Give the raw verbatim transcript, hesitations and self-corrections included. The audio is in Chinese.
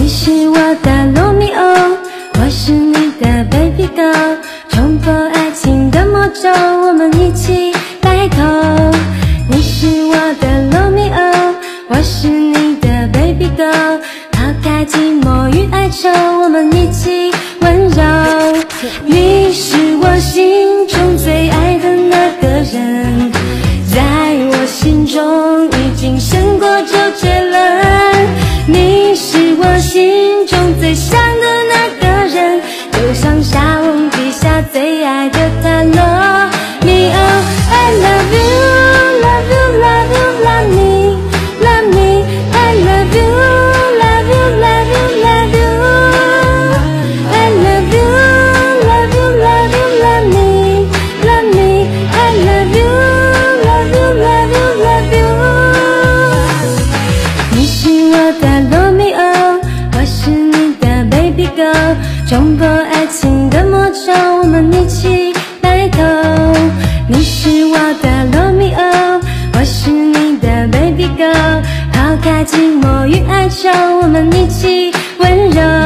你是我的罗密欧，我是你的 baby girl， 冲破爱情的魔咒，我们一起白头。你是我的罗密欧，我是你的 baby girl， 抛开寂寞与哀愁，我们一起温柔。你是我心中最爱的那个人，在我心中已经胜过周杰伦。你是我心中最想的那个人，就像沙翁笔下最爱的他罗密欧。 I love you, love you, love you, love me, love me. I love you, love you, love you, love you. I love you, love you, love you, love me, love me. I love you, love you, love you, love you. 你是我的罗密欧，我是你的 baby girl， 冲破爱情的魔咒，我们一起白头。你是我的罗密欧，我是你的 baby girl， 抛开寂寞与哀愁，我们一起温柔。